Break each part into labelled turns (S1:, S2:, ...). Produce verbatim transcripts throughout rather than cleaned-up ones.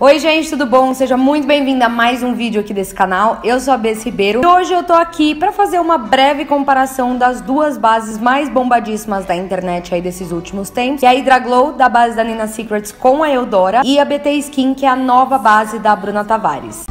S1: Oi gente, tudo bom? Seja muito bem-vinda a mais um vídeo aqui desse canal. Eu sou a Bess Ribeiro e hoje eu tô aqui pra fazer uma breve comparação das duas bases mais bombadíssimas da internet aí desses últimos tempos, que é a Hydra Glow, da base da Nina Secrets com a Eudora, e a B T Skin, que é a nova base da Bruna Tavares.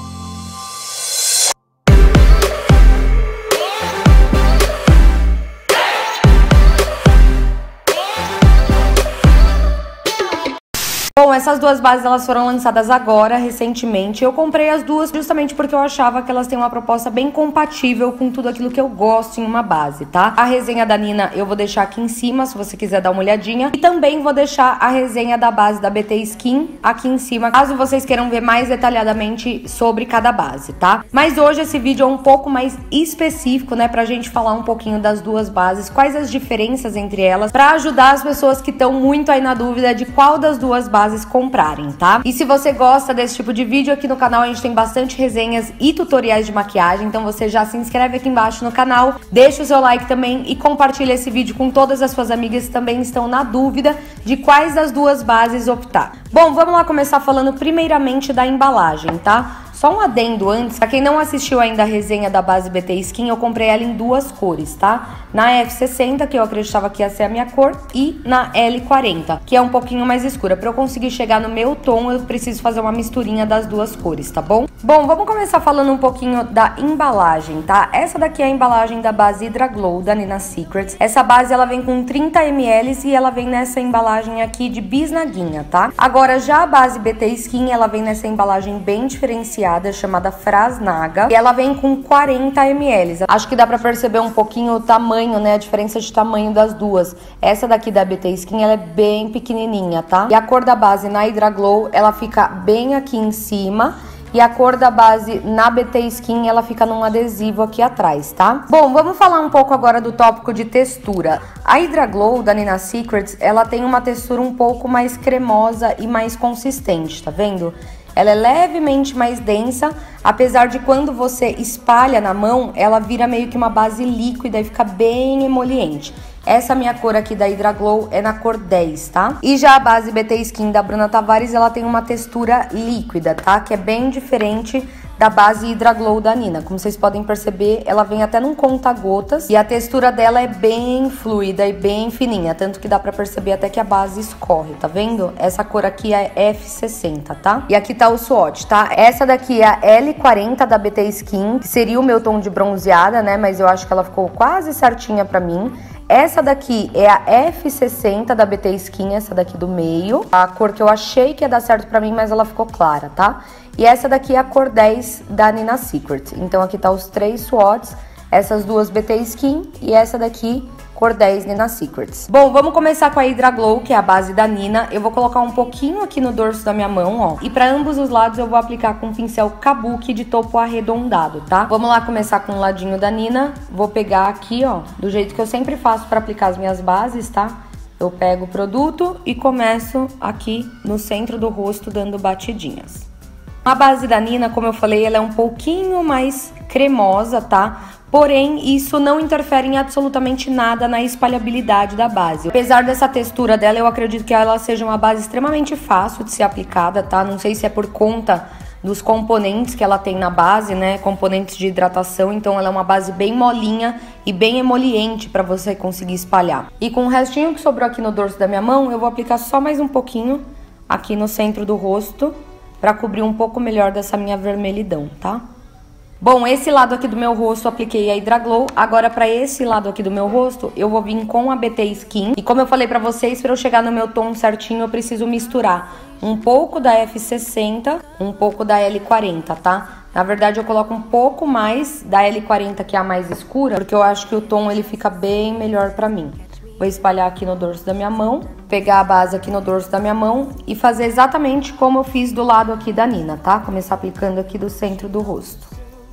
S1: Bom, essas duas bases elas foram lançadas agora, recentemente. Eu comprei as duas justamente porque eu achava que elas têm uma proposta bem compatível com tudo aquilo que eu gosto em uma base, tá? A resenha da Nina eu vou deixar aqui em cima, se você quiser dar uma olhadinha. E também vou deixar a resenha da base da B T Skin aqui em cima, caso vocês queiram ver mais detalhadamente sobre cada base, tá? Mas hoje esse vídeo é um pouco mais específico, né? Pra gente falar um pouquinho das duas bases, quais as diferenças entre elas, pra ajudar as pessoas que estão muito aí na dúvida de qual das duas bases comprarem, tá? E se você gosta desse tipo de vídeo, aqui no canal a gente tem bastante resenhas e tutoriais de maquiagem, então você já se inscreve aqui embaixo no canal, deixa o seu like também e compartilha esse vídeo com todas as suas amigas que também estão na dúvida de quais das duas bases optar. Bom, vamos lá começar falando primeiramente da embalagem, tá? Só um adendo antes, pra quem não assistiu ainda a resenha da base B T Skin, eu comprei ela em duas cores, tá? Na F sessenta, que eu acreditava que ia ser a minha cor, e na L quarenta, que é um pouquinho mais escura. Pra eu conseguir chegar no meu tom, eu preciso fazer uma misturinha das duas cores, tá bom? Bom, vamos começar falando um pouquinho da embalagem, tá? Essa daqui é a embalagem da base Hydra Glow, da Nina Secrets. Essa base, ela vem com trinta mililitros e ela vem nessa embalagem aqui de bisnaguinha, tá? Agora, já a base B T Skin, ela vem nessa embalagem bem diferenciada, chamada Frasnaga, e ela vem com quarenta mililitros. Acho que dá pra perceber um pouquinho o tamanho, né, a diferença de tamanho das duas. Essa daqui da B T Skin, ela é bem pequenininha, tá? E a cor da base na Hydra Glow, ela fica bem aqui em cima, e a cor da base na B T Skin, ela fica num adesivo aqui atrás, tá? Bom, vamos falar um pouco agora do tópico de textura. A Hydra Glow da Nina Secrets, ela tem uma textura um pouco mais cremosa e mais consistente, tá vendo? Ela é levemente mais densa, apesar de quando você espalha na mão, ela vira meio que uma base líquida e fica bem emoliente. Essa minha cor aqui da Hydra Glow é na cor dez, tá? E já a base B T Skin da Bruna Tavares, ela tem uma textura líquida, tá? Que é bem diferente da base Hydra Glow da Nina. Como vocês podem perceber, ela vem até num conta-gotas e a textura dela é bem fluida e bem fininha, tanto que dá pra perceber até que a base escorre, tá vendo? Essa cor aqui é F sessenta, tá? E aqui tá o swatch, tá? Essa daqui é a L quarenta da B T Skin, que seria o meu tom de bronzeada, né? Mas eu acho que ela ficou quase certinha pra mim. Essa daqui é a F sessenta da B T Skin, essa daqui do meio. A cor que eu achei que ia dar certo pra mim, mas ela ficou clara, tá? E essa daqui é a cor dez da Nina Secret. Então aqui tá os três swatches, essas duas B T Skin e essa daqui cor dez Nina Secrets. Bom, vamos começar com a Hydra Glow, que é a base da Nina. Eu vou colocar um pouquinho aqui no dorso da minha mão, ó. E para ambos os lados eu vou aplicar com um pincel Kabuki de topo arredondado, tá? Vamos lá começar com o ladinho da Nina. Vou pegar aqui, ó, do jeito que eu sempre faço para aplicar as minhas bases, tá? Eu pego o produto e começo aqui no centro do rosto dando batidinhas. A base da Nina, como eu falei, ela é um pouquinho mais cremosa, tá? Porém, isso não interfere em absolutamente nada na espalhabilidade da base. Apesar dessa textura dela, eu acredito que ela seja uma base extremamente fácil de ser aplicada, tá? Não sei se é por conta dos componentes que ela tem na base, né? Componentes de hidratação, então ela é uma base bem molinha e bem emoliente para você conseguir espalhar. E com o restinho que sobrou aqui no dorso da minha mão, eu vou aplicar só mais um pouquinho aqui no centro do rosto, para cobrir um pouco melhor dessa minha vermelhidão, tá? Bom, esse lado aqui do meu rosto eu apliquei a Hydra Glow. Agora, para esse lado aqui do meu rosto, eu vou vir com a B T Skin. E como eu falei para vocês, para eu chegar no meu tom certinho, eu preciso misturar um pouco da F sessenta, um pouco da L quarenta, tá? Na verdade, eu coloco um pouco mais da L quarenta, que é a mais escura, porque eu acho que o tom ele fica bem melhor para mim. Vou espalhar aqui no dorso da minha mão, pegar a base aqui no dorso da minha mão e fazer exatamente como eu fiz do lado aqui da Nina, tá? Começar aplicando aqui do centro do rosto.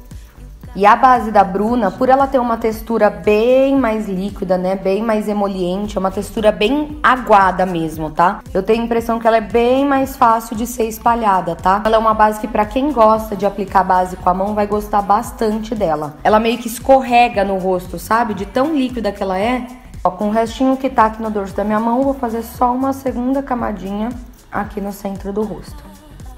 S1: E a base da Bruna, por ela ter uma textura bem mais líquida, né? Bem mais emoliente, é uma textura bem aguada mesmo, tá? Eu tenho a impressão que ela é bem mais fácil de ser espalhada, tá? Ela é uma base que pra quem gosta de aplicar base com a mão vai gostar bastante dela. Ela meio que escorrega no rosto, sabe? De tão líquida que ela é. Ó, com o restinho que tá aqui no dorso da minha mão, vou fazer só uma segunda camadinha aqui no centro do rosto.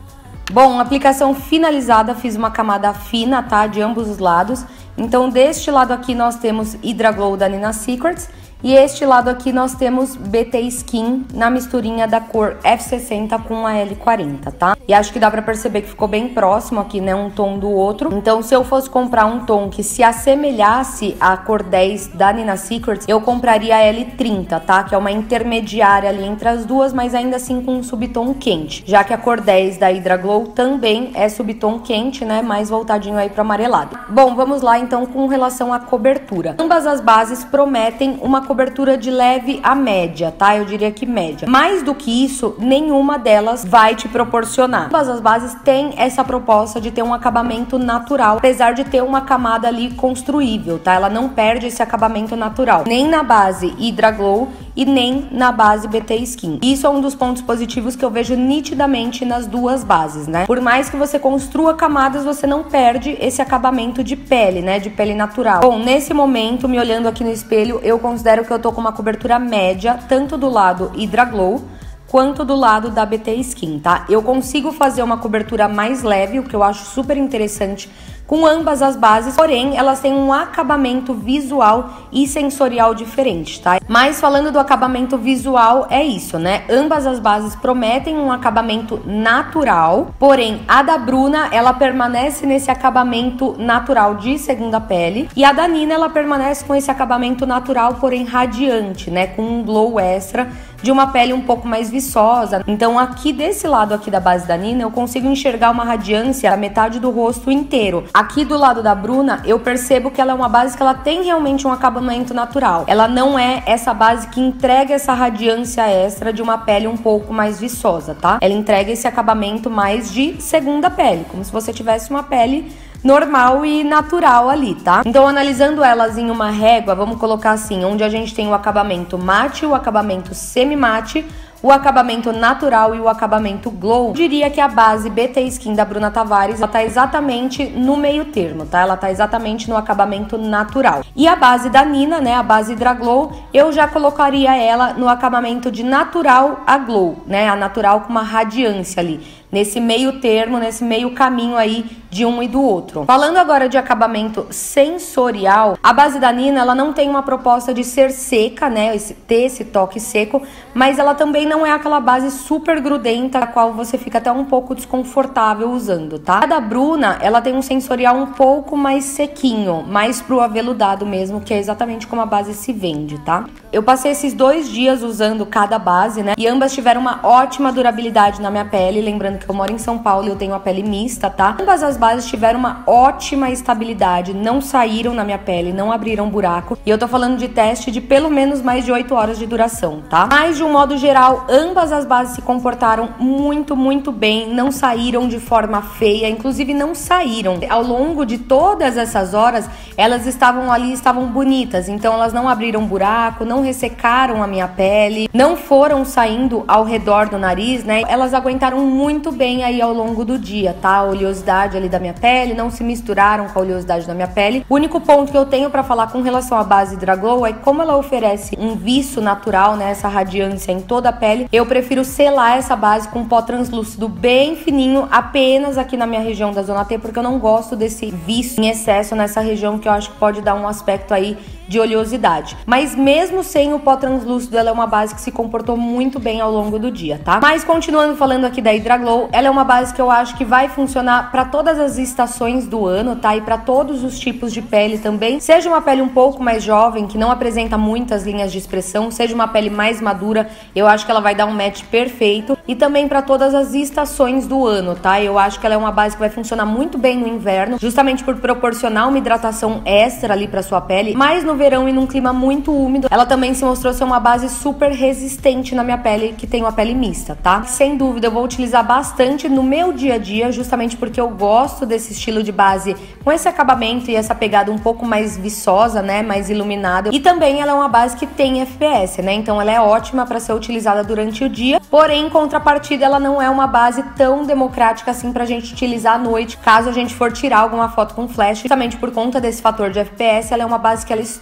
S1: Bom, aplicação finalizada, fiz uma camada fina, tá? De ambos os lados. Então, deste lado aqui nós temos Hydra Glow da Nina Secrets. E este lado aqui nós temos B T Skin na misturinha da cor F sessenta com a L quarenta, tá? E acho que dá pra perceber que ficou bem próximo aqui, né? Um tom do outro. Então, se eu fosse comprar um tom que se assemelhasse à cor dez da Nina Secrets, eu compraria a L trinta, tá? Que é uma intermediária ali entre as duas, mas ainda assim com um subtom quente. Já que a cor dez da Hydra Glow também é subtom quente, né? Mais voltadinho aí pro amarelado. Bom, vamos lá então com relação à cobertura. Ambas as bases prometem uma cobertura de leve a média, tá? Eu diria que média. Mais do que isso, nenhuma delas vai te proporcionar. Ambas as bases têm essa proposta de ter um acabamento natural, apesar de ter uma camada ali construível, tá? Ela não perde esse acabamento natural, nem na base Hydra Glow e nem na base B T Skin. Isso é um dos pontos positivos que eu vejo nitidamente nas duas bases, né? Por mais que você construa camadas, você não perde esse acabamento de pele, né? De pele natural. Bom, nesse momento, me olhando aqui no espelho, eu considero que eu tô com uma cobertura média, tanto do lado Hydra Glow quanto do lado da B T Skin, tá? Eu consigo fazer uma cobertura mais leve, o que eu acho super interessante com ambas as bases, porém elas têm um acabamento visual e sensorial diferente, tá? Mas falando do acabamento visual, é isso, né? Ambas as bases prometem um acabamento natural, porém a da Bruna, ela permanece nesse acabamento natural de segunda pele, e a da Nina, ela permanece com esse acabamento natural, porém radiante, né? Com um glow extra de uma pele um pouco mais viçosa. Então aqui desse lado aqui da base da Nina, eu consigo enxergar uma radiância da metade do rosto inteiro. Aqui do lado da Bruna, eu percebo que ela é uma base que ela tem realmente um acabamento natural. Ela não é essa base que entrega essa radiância extra de uma pele um pouco mais viçosa, tá? Ela entrega esse acabamento mais de segunda pele, como se você tivesse uma pele normal e natural ali, tá? Então, analisando elas em uma régua, vamos colocar assim, onde a gente tem o acabamento mate, o acabamento semi-mate, o acabamento natural e o acabamento glow, eu diria que a base B T Skin da Bruna Tavares, ela tá exatamente no meio termo, tá? Ela tá exatamente no acabamento natural. E a base da Nina, né, a base Hydra Glow, eu já colocaria ela no acabamento de natural a glow, né? A natural com uma radiância ali, nesse meio termo, nesse meio caminho aí de um e do outro. Falando agora de acabamento sensorial, a base da Nina, ela não tem uma proposta de ser seca, né, esse, ter esse toque seco, mas ela também não é aquela base super grudenta, a qual você fica até um pouco desconfortável usando, tá? A da Bruna, ela tem um sensorial um pouco mais sequinho, mais pro aveludado mesmo, que é exatamente como a base se vende, tá? Eu passei esses dois dias usando cada base, né, e ambas tiveram uma ótima durabilidade na minha pele, lembrando que eu moro em São Paulo e eu tenho a pele mista, tá? Ambas as bases tiveram uma ótima estabilidade, não saíram na minha pele, não abriram buraco. E eu tô falando de teste de pelo menos mais de oito horas de duração, tá? Mas de um modo geral, ambas as bases se comportaram muito, muito bem, não saíram de forma feia, inclusive não saíram. Ao longo de todas essas horas, elas estavam ali, estavam bonitas, então elas não abriram buraco, não ressecaram a minha pele, não foram saindo ao redor do nariz, né? Elas aguentaram muito bem aí ao longo do dia, tá? A oleosidade ali da minha pele, não se misturaram com a oleosidade da minha pele. O único ponto que eu tenho pra falar com relação à base Hydra Glow é que como ela oferece um viço natural, né? Essa radiância em toda a pele, eu prefiro selar essa base com pó translúcido bem fininho, apenas aqui na minha região da zona T, porque eu não gosto desse viço em excesso nessa região, que eu acho que pode dar um aspecto aí de oleosidade. Mas mesmo sem o pó translúcido, ela é uma base que se comportou muito bem ao longo do dia, tá? Mas continuando falando aqui da Hydra Glow, ela é uma base que eu acho que vai funcionar para todas as estações do ano, tá? E para todos os tipos de pele também. Seja uma pele um pouco mais jovem, que não apresenta muitas linhas de expressão, seja uma pele mais madura, eu acho que ela vai dar um match perfeito. E também para todas as estações do ano, tá? Eu acho que ela é uma base que vai funcionar muito bem no inverno, justamente por proporcionar uma hidratação extra ali para sua pele, mas no verão e num clima muito úmido, ela também se mostrou ser uma base super resistente na minha pele, que tem uma pele mista, tá? Sem dúvida, eu vou utilizar bastante no meu dia a dia, justamente porque eu gosto desse estilo de base com esse acabamento e essa pegada um pouco mais viçosa, né? Mais iluminada. E também ela é uma base que tem F P S, né? Então ela é ótima para ser utilizada durante o dia, porém, em contrapartida, ela não é uma base tão democrática assim pra gente utilizar à noite, caso a gente for tirar alguma foto com flash. Justamente por conta desse fator de F P S, ela é uma base que ela estoura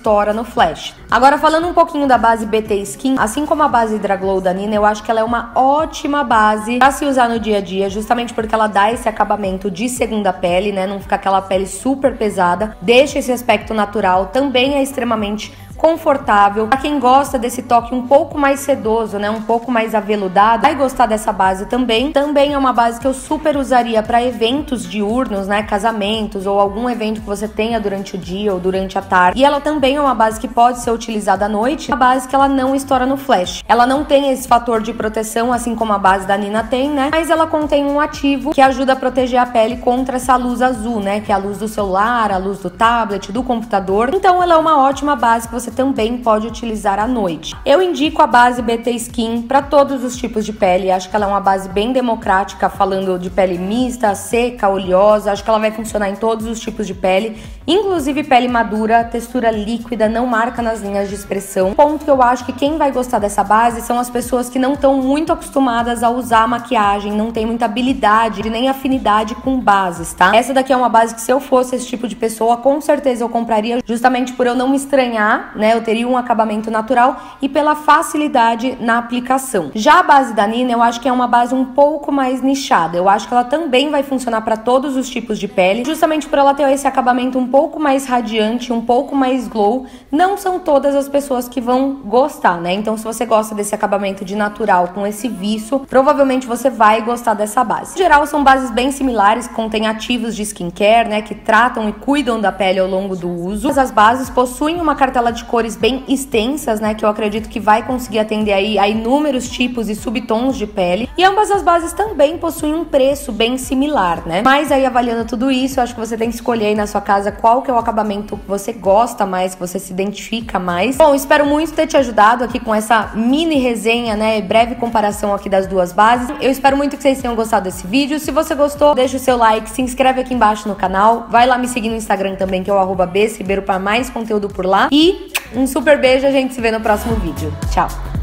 S1: estoura no flash. Agora, falando um pouquinho da base B T Skin, assim como a base Hydra Glow da Nina, eu acho que ela é uma ótima base pra se usar no dia a dia, justamente porque ela dá esse acabamento de segunda pele, né? Não fica aquela pele super pesada, deixa esse aspecto natural, também é extremamente confortável. Pra quem gosta desse toque um pouco mais sedoso, né, um pouco mais aveludado, vai gostar dessa base também. Também é uma base que eu super usaria para eventos diurnos, né, casamentos ou algum evento que você tenha durante o dia ou durante a tarde. E ela também é uma base que pode ser utilizada à noite, uma base que ela não estoura no flash. Ela não tem esse fator de proteção, assim como a base da Nina tem, né, mas ela contém um ativo que ajuda a proteger a pele contra essa luz azul, né, que é a luz do celular, a luz do tablet, do computador. Então ela é uma ótima base que você também pode utilizar à noite. Eu indico a base B T Skin para todos os tipos de pele. Acho que ela é uma base bem democrática, falando de pele mista, seca, oleosa. Acho que ela vai funcionar em todos os tipos de pele, inclusive pele madura, textura líquida, não marca nas linhas de expressão. Ponto que eu acho que quem vai gostar dessa base são as pessoas que não estão muito acostumadas a usar maquiagem, não tem muita habilidade nem afinidade com bases, tá? Essa daqui é uma base que, se eu fosse esse tipo de pessoa, com certeza eu compraria, justamente por eu não me estranhar, né? Eu teria um acabamento natural e pela facilidade na aplicação. Já a base da Nina, eu acho que é uma base um pouco mais nichada. Eu acho que ela também vai funcionar para todos os tipos de pele, justamente por ela ter esse acabamento um pouco mais radiante, um pouco mais glow. Não são todas as pessoas que vão gostar, né? Então, se você gosta desse acabamento de natural com esse viço, provavelmente você vai gostar dessa base. Em geral, são bases bem similares, que contêm ativos de skincare, né? Que tratam e cuidam da pele ao longo do uso. As bases possuem uma cartela de cores bem extensas, né, que eu acredito que vai conseguir atender aí a inúmeros tipos e subtons de pele. E ambas as bases também possuem um preço bem similar, né? Mas aí, avaliando tudo isso, eu acho que você tem que escolher aí na sua casa qual que é o acabamento que você gosta mais, que você se identifica mais. Bom, espero muito ter te ajudado aqui com essa mini resenha, né, breve comparação aqui das duas bases. Eu espero muito que vocês tenham gostado desse vídeo. Se você gostou, deixa o seu like, se inscreve aqui embaixo no canal, vai lá me seguir no Instagram também, que é o arroba bsribeiro, para mais conteúdo por lá. E um super beijo, a gente se vê no próximo vídeo. Tchau!